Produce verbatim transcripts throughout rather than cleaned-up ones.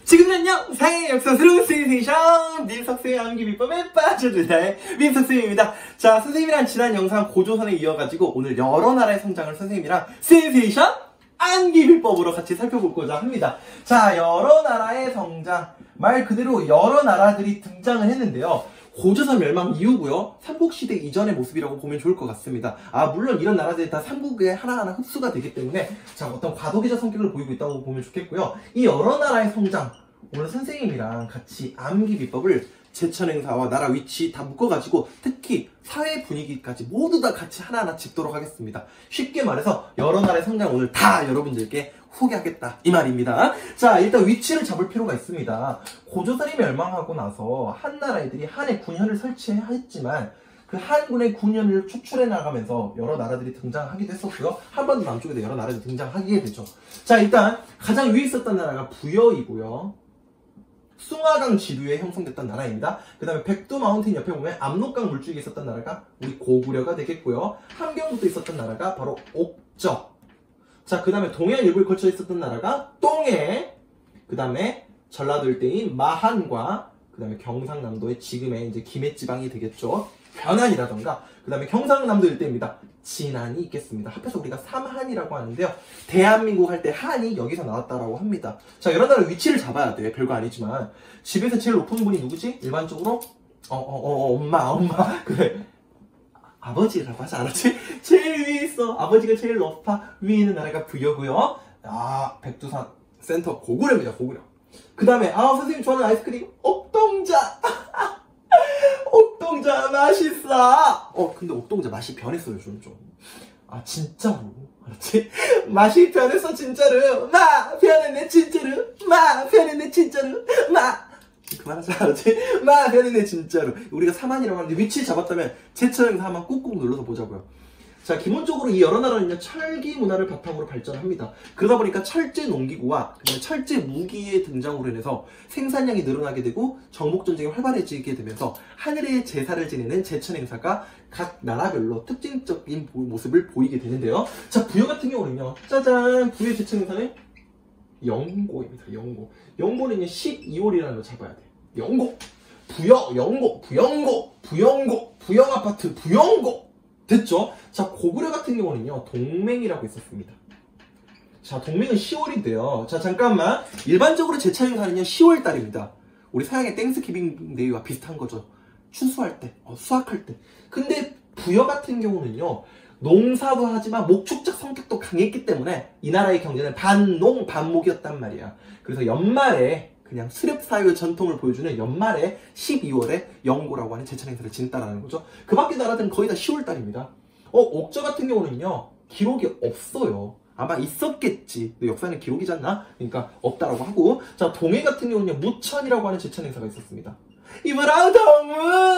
지금은 영상의 역사스러운 센세이션 민석수의 암기 비법에 빠져들다의 민석수입니다. 자, 선생님이랑 지난 영상 고조선에 이어가지고 오늘 여러 나라의 성장을 선생님이랑 센세이션 암기 비법으로 같이 살펴보고자 합니다. 자, 여러 나라의 성장, 말 그대로 여러 나라들이 등장을 했는데요. 고조선 멸망 이후고요. 삼국시대 이전의 모습이라고 보면 좋을 것 같습니다. 아, 물론 이런 나라들이 다 삼국에 하나하나 흡수가 되기 때문에 자, 어떤 과도기적 성격을 보이고 있다고 보면 좋겠고요. 이 여러 나라의 성장, 오늘 선생님이랑 같이 암기 비법을 제천행사와 나라 위치 다 묶어가지고 특히 사회 분위기까지 모두 다 같이 하나하나 짚도록 하겠습니다. 쉽게 말해서 여러 나라의 성장 오늘 다 여러분들께 소개하겠다 이 말입니다. 자, 일단 위치를 잡을 필요가 있습니다. 고조선이 멸망하고 나서 한나라 애들이 한에 군현을 설치했지만 그 한군의 군현을 축출해 나가면서 여러 나라들이 등장하기도 했었고요. 한반도 남쪽에도 여러 나라들이 등장하게 되죠. 자, 일단 가장 위에 있었던 나라가 부여이고요. 숭화강 지류에 형성됐던 나라입니다. 그 다음에 백두 마운틴 옆에 보면 압록강 물줄기에 있었던 나라가 우리 고구려가 되겠고요. 함경부터 있었던 나라가 바로 옥저. 자, 그 다음에 동해안 일부에 걸쳐 있었던 나라가 똥해. 그 다음에 전라도 일대인 마한과 그 다음에 경상남도의 지금의 이제 김해지방이 되겠죠. 변안이라던가 그 다음에 경상남도 일대입니다. 진안이 있겠습니다. 합해서 우리가 삼한이라고 하는데요. 대한민국 할 때 한이 여기서 나왔다라고 합니다. 자, 여러 나라 위치를 잡아야 돼. 별거 아니지만 집에서 제일 높은 분이 누구지? 일반적으로 어어어 어, 어, 엄마 엄마 그래 아버지라고 하지 않았지? 제일 위에 있어. 아버지가 제일 높아. 위에 있는 나라가 부여고요. 아, 백두산 센터 고구려입니다. 고구려. 그 다음에 아, 선생님 좋아하는 아이스크림 옥동자. 옥동자 맛있어. 어, 근데 옥동자 맛이 변했어요, 좀 좀. 아, 진짜로. 알았지? 맛이 변했어, 진짜로. 마, 변했네, 진짜로. 마, 변했네, 진짜로. 마. 그만하자, 알았지? 마, 변했네, 진짜로. 우리가 삼한이라고 하는데 위치 잡았다면 제천행사 한번 꾹꾹 눌러서 보자고요. 자, 기본적으로 이 여러 나라는요, 철기 문화를 바탕으로 발전합니다. 그러다 보니까 철제 농기구와 그다음에 철제 무기의 등장으로 인해서 생산량이 늘어나게 되고 정복전쟁이 활발해지게 되면서 하늘의 제사를 지내는 제천행사가 각 나라별로 특징적인 모습을 보이게 되는데요. 자, 부여 같은 경우는요, 짜잔, 부여 제천행사는 영고입니다. 영고. 영고는요, 십이월이라는 걸 잡아야 돼. 영고. 부여, 영고, 부영고, 부영고, 부영아파트, 부영고. 됐죠? 자, 고구려 같은 경우는요, 동맹이라고 있었습니다. 자, 동맹은 시월인데요. 자, 잠깐만. 일반적으로 제천행사는요, 시월 달입니다. 우리 서양의 땡스기빙 데이와 비슷한 거죠. 추수할 때, 어, 수확할 때. 근데 부여 같은 경우는요, 농사도 하지만 목축적 성격도 강했기 때문에 이 나라의 경제는 반농, 반목이었단 말이야. 그래서 연말에 그냥 수렵사회의 전통을 보여주는 연말에 십이월에 영고라고 하는 제천행사를 지냈다라는 거죠. 그 밖에 나라들은 거의 다 시월 달입니다. 어, 옥저 같은 경우는요, 기록이 없어요. 아마 있었겠지. 근데 역사는 기록이지 않나? 그러니까 없다라고 하고. 자, 동해 같은 경우는요, 무천이라고 하는 제천행사가 있었습니다. 이브랑 동무!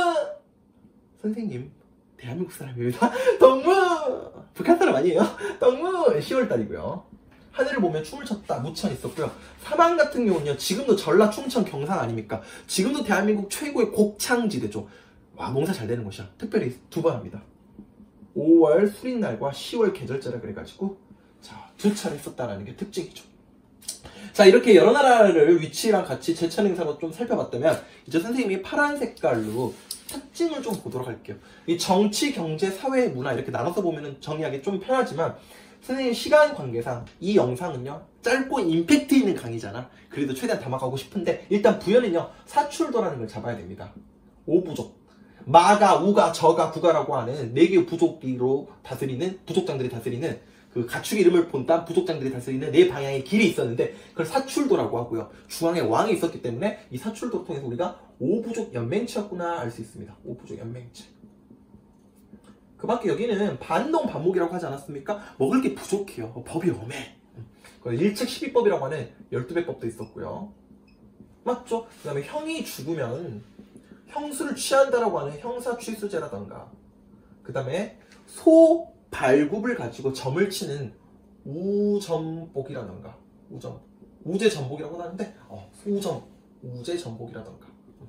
선생님, 대한민국 사람입니다. 동무! 북한 사람 아니에요? 동무! 시월 달이고요. 하늘을 보면 춤을 췄다. 무천 있었고요. 사망 같은 경우는요, 지금도 전라, 충청, 경상 아닙니까? 지금도 대한민국 최고의 곡창지대죠. 와, 농사 잘 되는 곳이야. 특별히 두 번 합니다. 오월 수린날과 시월 계절제라 그래가지고 자, 두 차례 썼다라는 게 특징이죠. 자, 이렇게 여러 나라를 위치랑 같이 제천행사로 좀 살펴봤다면 이제 선생님이 파란 색깔로 특징을 좀 보도록 할게요. 이 정치, 경제, 사회, 문화 이렇게 나눠서 보면 정리하기 좀 편하지만 선생님 시간 관계상 이 영상은요, 짧고 임팩트 있는 강의잖아. 그래도 최대한 담아가고 싶은데 일단 부여는요, 사출도라는 걸 잡아야 됩니다. 오부족, 마가, 우가, 저가, 구가라고 하는 네 개의 부족으로 다스리는, 부족장들이 다스리는 그 가축의 이름을 본딴 부족장들이 다스리는 네 방향의 길이 있었는데 그걸 사출도라고 하고요. 중앙에 왕이 있었기 때문에 이 사출도를 통해서 우리가 오부족 연맹체였구나 알 수 있습니다. 오부족 연맹체. 그 밖에 여기는 반농 반목이라고 하지 않았습니까? 먹을 게 부족해요. 법이 엄해. 일책십이법이라고 하는 열두 배법도 있었고요. 맞죠? 그 다음에 형이 죽으면 형수를 취한다라고 하는 형사취수제라던가, 그 다음에 소 발굽을 가지고 점을 치는 우점복이라던가, 우점, 우제전복이라고 하는데 어, 소점, 우제전복이라던가.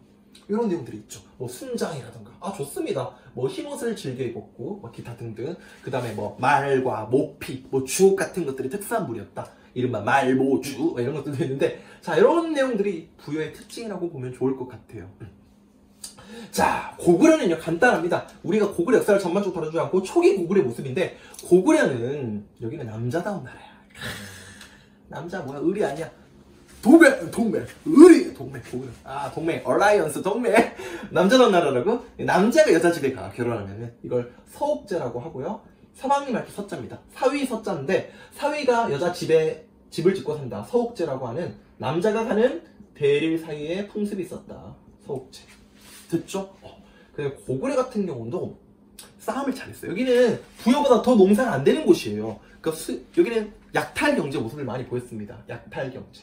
이런 내용들이 있죠. 뭐 순장이라던가 아 좋습니다. 뭐 흰옷을 즐겨 입었고 뭐 기타 등등. 그 다음에 뭐 말과 모피, 뭐 주옥 같은 것들이 특산물이었다. 이른바 말모주 이런 것들도 있는데 자 이런 내용들이 부여의 특징이라고 보면 좋을 것 같아요. 자 고구려는요 간단합니다. 우리가 고구려 역사를 전반적으로 다루지 않고 초기 고구려의 모습인데 고구려는 여기는 남자다운 나라야. 남자 뭐야 의리 아니야. 동맹 동맹 의리 동맹 고구려 아 동맹 얼라이언스 동맹 남자다운 나라라고. 남자가 여자 집에 가 결혼하면은 이걸 서옥제라고 하고요. 사방이 맑기 서자입니다. 사위 서자인데 사위가 여자 집에 집을 짓고 산다. 서옥제라고 하는 남자가 가는 대릴 사이에 풍습이 있었다. 서옥제. 됐죠? 어. 그리고 고구려 같은 경우도 싸움을 잘했어요. 여기는 부여보다 더 농사가 안 되는 곳이에요. 그러니까 수, 여기는 약탈 경제 모습을 많이 보였습니다. 약탈 경제.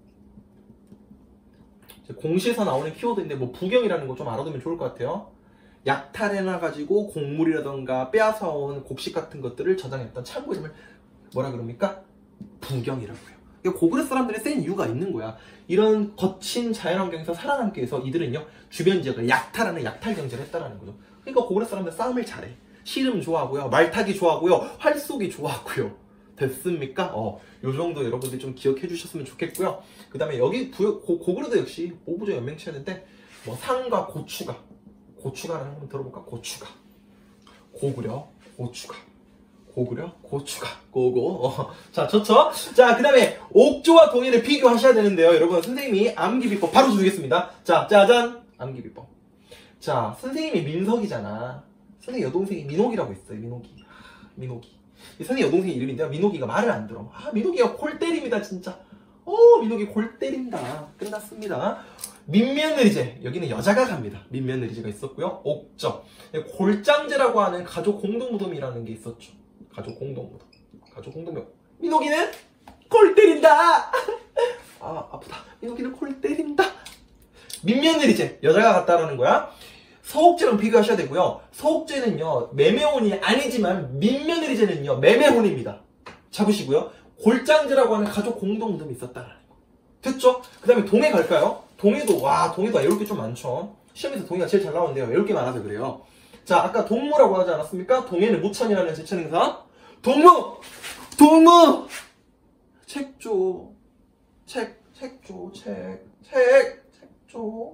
공시에서 나오는 키워드인데 뭐 부경이라는 거 좀 알아두면 좋을 것 같아요. 약탈해놔가지고 곡물이라던가 빼앗아온 곡식 같은 것들을 저장했던 창고 이름을 뭐라 그럽니까? 부경이라고요. 고구려 사람들이 센 이유가 있는 거야. 이런 거친 자연환경에서 살아남기 위해서 이들은요 주변 지역을 약탈하는 약탈 경제를 했다라는 거죠. 그러니까 고구려 사람들 싸움을 잘해. 씨름 좋아하고요, 말타기 좋아하고요, 활쏘기 좋아하고요. 됐습니까? 어, 요 정도 여러분들이 좀 기억해 주셨으면 좋겠고요. 그 다음에 여기 부여, 고, 고구려도 역시 오부조 연맹체였는데 뭐 상과 고추가 고추가라는 거 한번 들어볼까? 고추가 고구려 고추가 고구려 고추가 고고 어. 자 좋죠? 자 그 다음에 옥조와 동해를 비교하셔야 되는데요. 여러분 선생님이 암기비법 바로 주겠습니다. 자 짜잔 암기비법. 자 선생님이 민석이잖아. 선생님 여동생이 민옥이라고 있어요. 민옥이 민옥이 이 선생님 여동생 이름인데요. 민옥이가 말을 안 들어. 아 민옥이가 골 때립니다 진짜. 어 민옥이 골 때린다. 끝났습니다. 민며느리제 여기는 여자가 갑니다. 민며느리제가 있었고요. 옥저 골장제라고 하는 가족 공동무덤이라는 게 있었죠. 가족 공동무덤 가족 공동무덤 민옥이는 골 때린다. 아 아프다. 민옥이는 골 때린다. 민며느리제 여자가 갔다라는 거야. 서옥제랑 비교하셔야 되고요. 서옥제는요 매매혼이 아니지만 민며느리제는요 매매혼입니다. 잡으시고요. 골장제라고 하는 가족 공동무덤이 있었다라는 거. 됐죠? 그 다음에 동해 갈까요? 동해도 와 동해도 외울 게 좀 많죠. 시험에서 동해가 제일 잘 나오는데요. 외울 게 많아서 그래요. 자 아까 동무라고 하지 않았습니까? 동해는 무천이라는 제천행사. 동무! 동무! 책조 책 책조 책 책 책조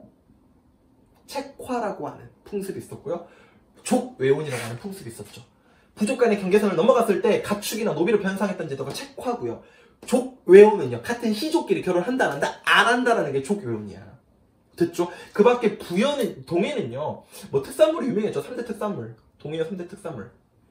책화라고 하는 풍습이 있었고요. 족외혼이라고 하는 풍습이 있었죠. 부족 간의 경계선을 넘어갔을 때 가축이나 노비로 변상했던 제도가 책화고요. 족외혼은요 같은 희족끼리 결혼한다 안 한다 안 한다라는 게 족외혼이야. 됐죠? 그 밖에 부여는 동해는요 뭐 특산물이 유명했죠. 삼 대 특산물 동해의 삼 대 특산물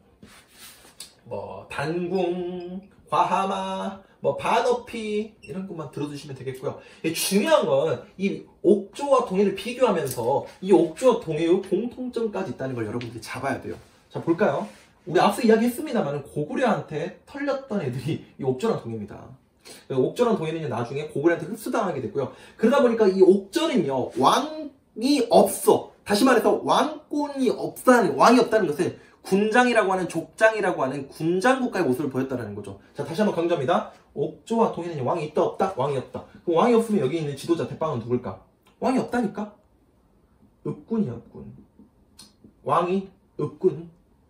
뭐 단궁, 과하마, 뭐 반어피 이런 것만 들어두시면 되겠고요. 중요한 건 이 옥조와 동해를 비교하면서 이 옥조와 동해의 공통점까지 있다는 걸 여러분들이 잡아야 돼요. 자 볼까요? 우리 앞서 이야기했습니다만 고구려한테 털렸던 애들이 이 옥조랑 동해입니다. 옥조랑 동해는 나중에 고구려한테 흡수당하게 됐고요. 그러다 보니까 이 옥조는요 왕이 없어. 다시 말해서 왕권이 없다는 왕이 없다는 것은 군장이라고 하는 족장이라고 하는 군장 국가의 모습을 보였다는 거죠. 자 다시 한번 강조합니다. 옥조와 동해는 왕이 있다 없다? 왕이 없다. 그럼 왕이 없으면 여기 있는 지도자 대빵은 누굴까? 왕이 없다니까? 읍군이야 읍군. 왕이 읍군.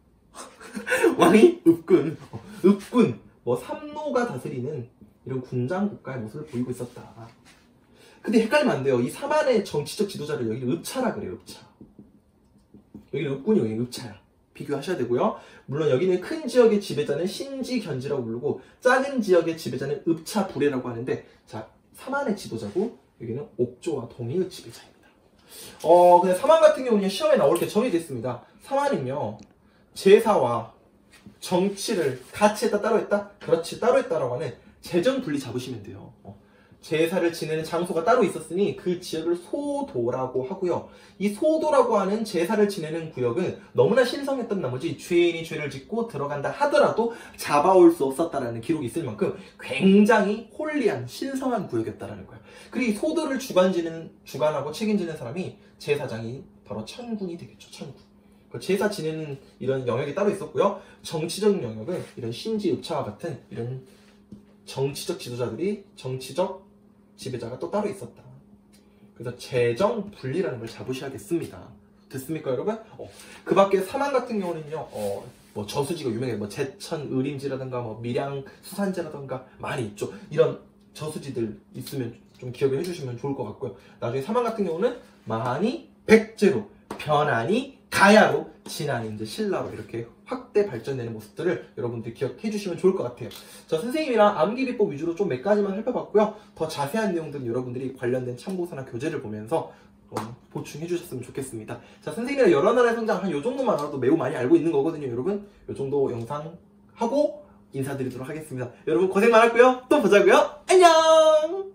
왕이 읍군. 어, 읍군. 뭐 삼노가 다스리는 이런 군장 국가의 모습을 보이고 있었다. 근데 헷갈리면 안 돼요. 이 삼안의 정치적 지도자를 여기는 읍차라 그래요. 읍차. 여기는 읍군이 여기는 읍차야. 비교하셔야 되고요. 물론 여기는 큰 지역의 지배자는 신지견지라고 부르고 작은 지역의 지배자는 읍차부레라고 하는데 자 삼안의 지도자고 여기는 옥조와 동해의 지배자입니다. 어 근데 삼안 같은 경우는 시험에 나올 게 정해져 있습니다. 삼안은요 제사와 정치를 같이 했다 따로 했다? 그렇지 따로 했다라고 하는 재정 분리 잡으시면 돼요. 어. 제사를 지내는 장소가 따로 있었으니 그 지역을 소도라고 하고요. 이 소도라고 하는 제사를 지내는 구역은 너무나 신성했던 나머지 죄인이 죄를 짓고 들어간다 하더라도 잡아올 수 없었다라는 기록이 있을 만큼 굉장히 홀리한 신성한 구역이었다라는 거예요. 그리고 이 소도를 주관지는 주관하고 책임지는 사람이 제사장이 바로 천군이 되겠죠. 천군. 제사 지내는 이런 영역이 따로 있었고요. 정치적 영역은 이런 신지 읍차와 같은 이런 정치적 지도자들이 정치적 지배자가 또 따로 있었다. 그래서 재정 분리라는 걸 잡으셔야겠습니다. 됐습니까, 여러분? 어, 그 밖에 사망 같은 경우는요, 어, 뭐 저수지가 유명해요. 뭐 제천 의림지라든가 뭐 밀양 수산제라든가 많이 있죠. 이런 저수지들 있으면 좀 기억을 해주시면 좋을 것 같고요. 나중에 사망 같은 경우는 마하니 백제로, 변하니 가야로, 진하니 이제 신라로 이렇게 확대 발전되는 모습들을 여러분들 기억해 주시면 좋을 것 같아요. 저 선생님이랑 암기비법 위주로 좀 몇 가지만 살펴봤고요. 더 자세한 내용들은 여러분들이 관련된 참고서나 교재를 보면서 어, 보충해 주셨으면 좋겠습니다. 자, 선생님이랑 여러 나라의 성장 한 요 정도만 알아도 매우 많이 알고 있는 거거든요, 여러분. 요 정도 영상 하고 인사드리도록 하겠습니다. 여러분 고생 많았고요. 또 보자고요. 안녕!